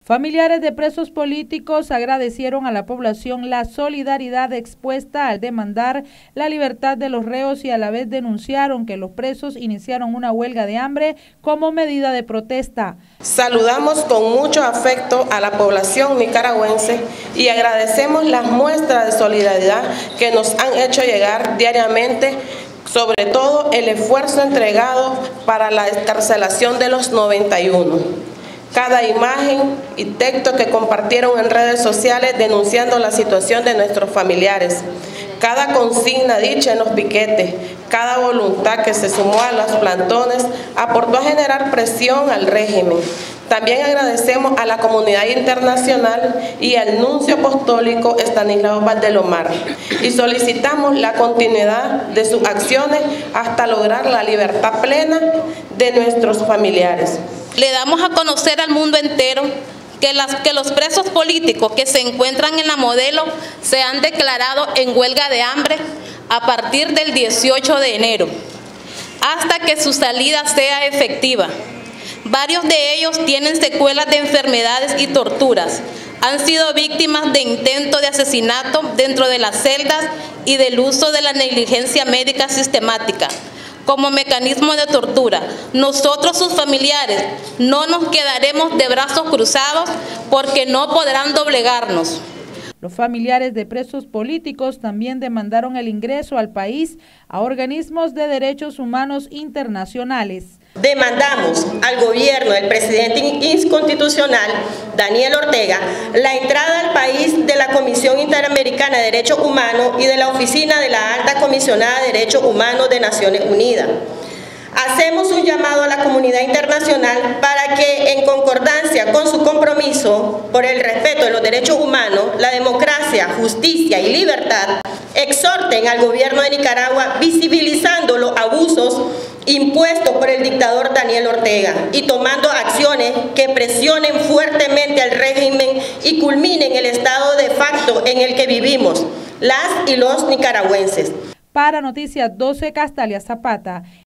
Familiares de presos políticos agradecieron a la población la solidaridad expuesta al demandar la libertad de los reos y a la vez denunciaron que los presos iniciaron una huelga de hambre como medida de protesta. Saludamos con mucho afecto a la población nicaragüense y agradecemos las muestras de solidaridad que nos han hecho llegar diariamente, sobre todo el esfuerzo entregado para la excarcelación de los 91. Cada imagen y texto que compartieron en redes sociales denunciando la situación de nuestros familiares, cada consigna dicha en los piquetes, cada voluntad que se sumó a los plantones aportó a generar presión al régimen. También agradecemos a la comunidad internacional y al nuncio apostólico Estanislao Valdelomar y solicitamos la continuidad de sus acciones hasta lograr la libertad plena de nuestros familiares. Le damos a conocer al mundo entero que los presos políticos que se encuentran en la Modelo se han declarado en huelga de hambre a partir del 18 de enero, hasta que su salida sea efectiva. Varios de ellos tienen secuelas de enfermedades y torturas. Han sido víctimas de intento de asesinato dentro de las celdas y del uso de la negligencia médica sistemática como mecanismo de tortura. Nosotros, sus familiares, no nos quedaremos de brazos cruzados porque no podrán doblegarnos. Los familiares de presos políticos también demandaron el ingreso al país a organismos de derechos humanos internacionales. Demandamos al gobierno del presidente inconstitucional, Daniel Ortega, la entrada al país de la Comisión Interamericana de Derechos Humanos y de la Oficina de la Alta Comisionada de Derechos Humanos de Naciones Unidas. Hacemos un llamado a la comunidad internacional para que, en concordancia con su compromiso por el respeto de los derechos humanos, la democracia, justicia y libertad, exhorten al gobierno de Nicaragua visibilizando los abusos impuestos por el dictador Daniel Ortega y tomando acciones que presionen fuertemente al régimen y culminen el estado de facto en el que vivimos, las y los nicaragüenses. Para Noticias 12, Castalia Zapata.